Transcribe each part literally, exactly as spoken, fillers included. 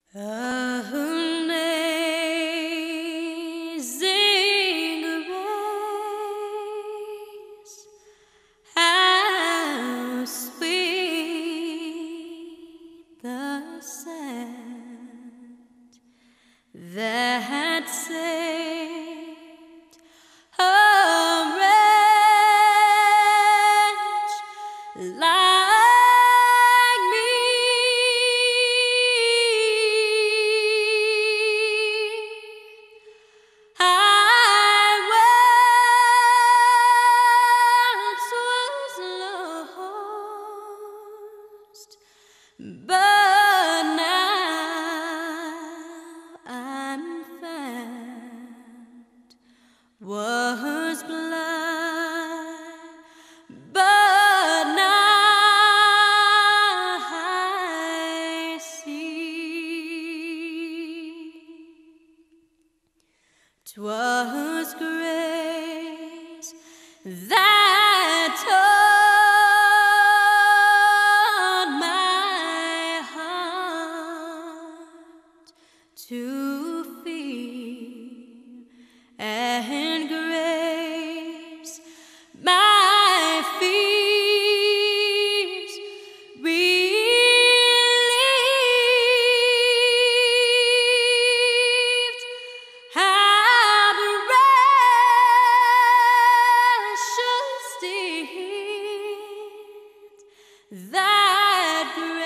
Amazing grace, how sweet the sound that saved a wretch like me. I once was lost, but now I'm found. Was blind, but now I see. 'Twas grace that taught my heart to fear, and grace my fears relieved. How precious did that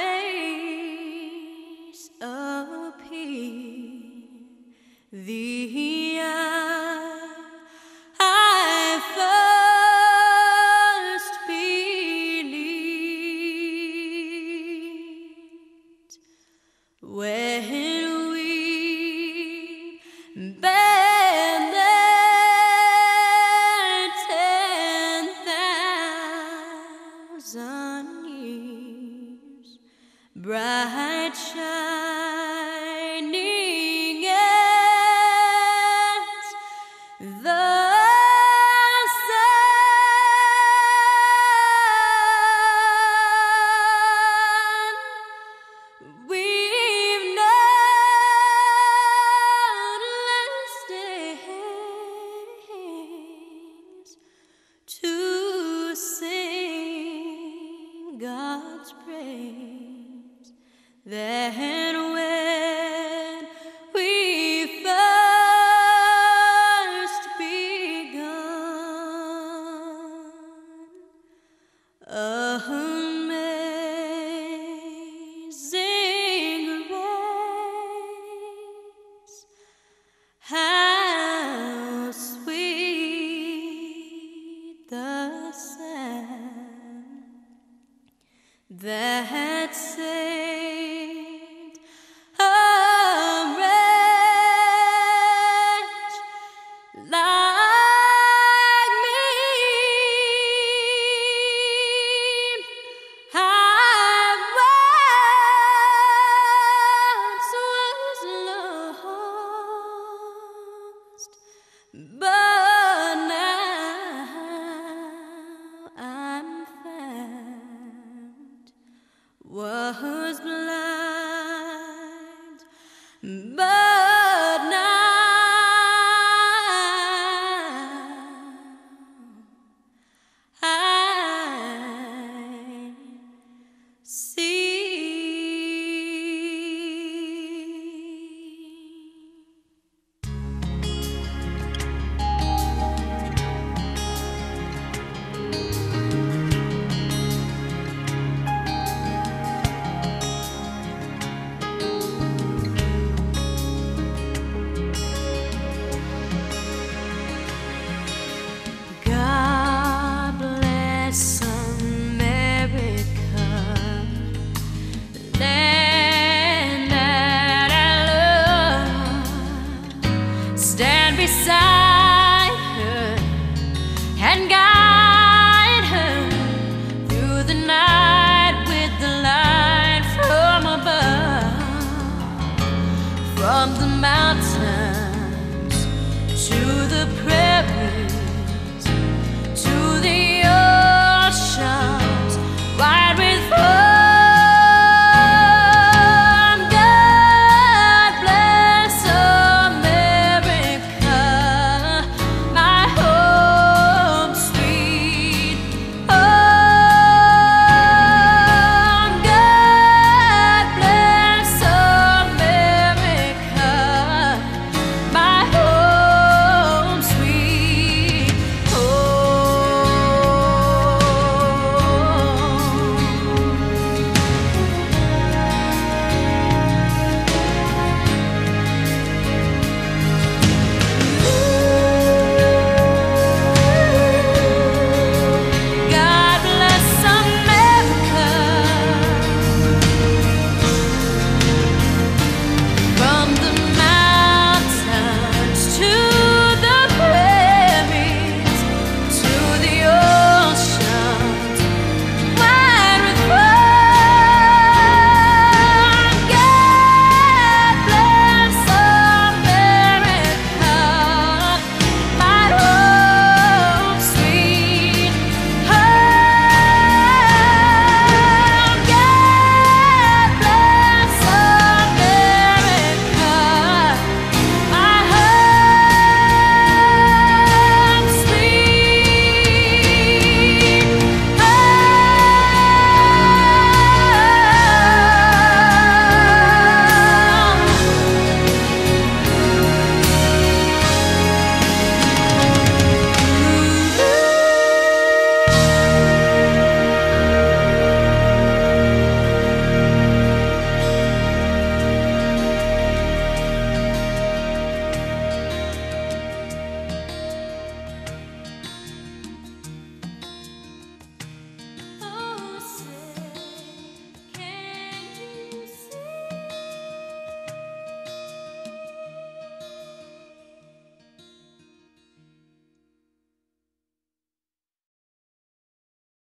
grace appear the hour I first believed, when we bent there ten thousand years, bright shining as the sun. We've numberless days to sing God's praise. Then when we first begun, amazing grace, how sweet the sound that saved a wretch like me. I once was lost, but now I'm found. Was blind, but now I see. God bless America, land that I love. Stand beside her and guide her through the night.